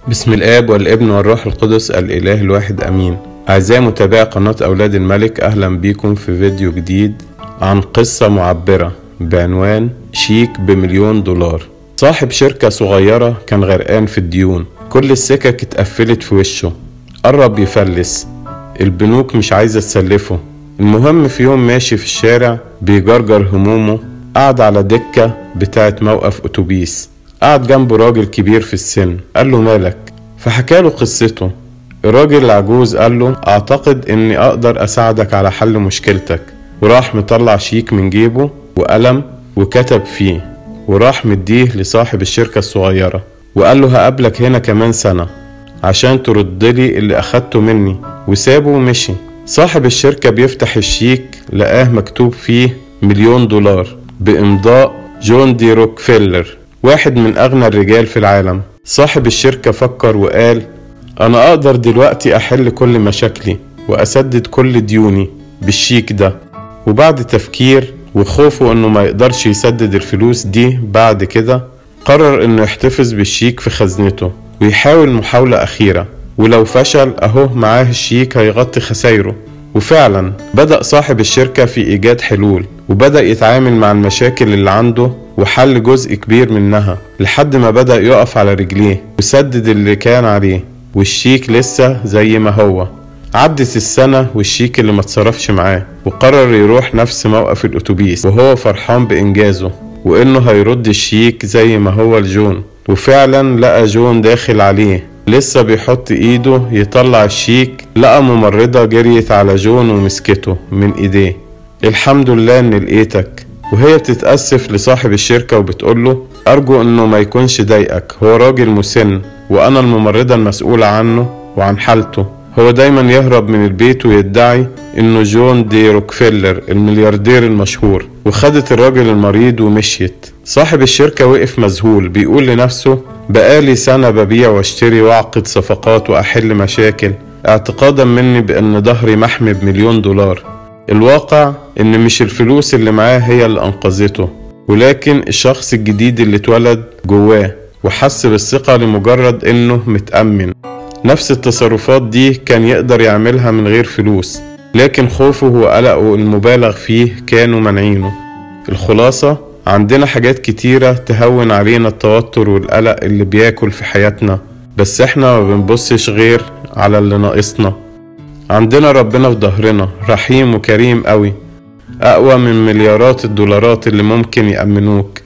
بسم الآب والابن والروح القدس الإله الواحد أمين. أعزائي متابعي قناة أولاد الملك، أهلا بيكم في فيديو جديد عن قصة معبرة بعنوان شيك ب1,000,000 $. صاحب شركة صغيرة كان غرقان في الديون، كل السكك اتقفلت في وشه، قرب يفلس، البنوك مش عايزة تسلفه. المهم في يوم ماشي في الشارع بيجرجر همومه، قعد على دكة بتاعت موقف أتوبيس، قعد جنبه راجل كبير في السن، قال له مالك؟ فحكاله قصته. الراجل العجوز قال له اعتقد اني اقدر اساعدك على حل مشكلتك، وراح مطلع شيك من جيبه وقلم وكتب فيه، وراح مديه لصاحب الشركة الصغيرة وقال له هقابلك هنا كمان سنة عشان تردلي اللي اخدته مني، وسابه ومشي. صاحب الشركة بيفتح الشيك لقاه مكتوب فيه $1,000,000 بإمضاء جون دي روكفيلر، واحد من أغنى الرجال في العالم. صاحب الشركة فكر وقال أنا أقدر دلوقتي أحل كل مشاكلي وأسدد كل ديوني بالشيك ده. وبعد تفكير وخوفه أنه ما يقدرش يسدد الفلوس دي بعد كده، قرر أنه يحتفظ بالشيك في خزنته ويحاول محاولة أخيرة، ولو فشل أهو معاه الشيك هيغطي خسايره. وفعلا بدأ صاحب الشركة في إيجاد حلول، وبدأ يتعامل مع المشاكل اللي عنده وحل جزء كبير منها لحد ما بدأ يقف على رجليه وسدد اللي كان عليه، والشيك لسه زي ما هو. عدت السنة والشيك اللي ما اتصرفش معاه، وقرر يروح نفس موقف الأتوبيس وهو فرحان بإنجازه وإنه هيرد الشيك زي ما هو لجون. وفعلا لقى جون داخل عليه لسه بيحط ايده يطلع الشيك، لقى ممرضة جريت على جون ومسكته من ايديه. الحمد لله ان لقيتك. وهي بتتأسف لصاحب الشركة وبتقوله ارجو انه ما يكونش ضايقك، هو راجل مسن وانا الممرضة المسؤولة عنه وعن حالته. هو دايما يهرب من البيت ويدعي انه جون دي روكفيلر الملياردير المشهور. وخدت الراجل المريض ومشيت. صاحب الشركة وقف مذهول بيقول لنفسه بقالي سنة ببيع واشتري واعقد صفقات واحل مشاكل اعتقادا مني بان ظهري محمي ب1,000,000 $. الواقع ان مش الفلوس اللي معاه هي اللي انقذته، ولكن الشخص الجديد اللي اتولد جواه وحس بالثقة لمجرد انه متأمن. نفس التصرفات دي كان يقدر يعملها من غير فلوس، لكن خوفه وقلقه المبالغ فيه كانوا منعينه. الخلاصة عندنا حاجات كتيرة تهون علينا التوتر والقلق اللي بياكل في حياتنا، بس احنا ما بنبصش غير على اللي ناقصنا. عندنا ربنا في ظهرنا، رحيم وكريم قوي، اقوى من مليارات الدولارات اللي ممكن يأمنوك.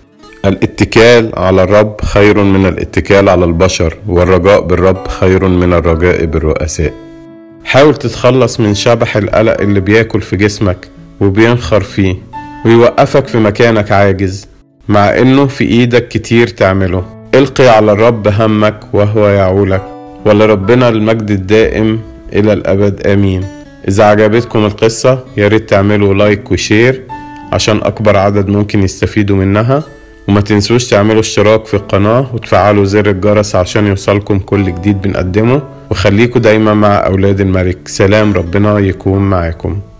الاتكال على الرب خير من الاتكال على البشر، والرجاء بالرب خير من الرجاء بالرؤساء. حاول تتخلص من شبح القلق اللي بياكل في جسمك وبينخر فيه ويوقفك في مكانك عاجز، مع انه في ايدك كتير تعمله. القي على الرب همك وهو يعولك، ولربنا المجد الدائم الى الابد امين. اذا عجبتكم القصة ياريت تعملوا لايك وشير عشان اكبر عدد ممكن يستفيدوا منها، وما تنسوش تعملوا اشتراك في القناة وتفعلوا زر الجرس عشان يوصلكم كل جديد بنقدمه. وخليكوا دايما مع أولاد الملك. سلام ربنا يكون معاكم.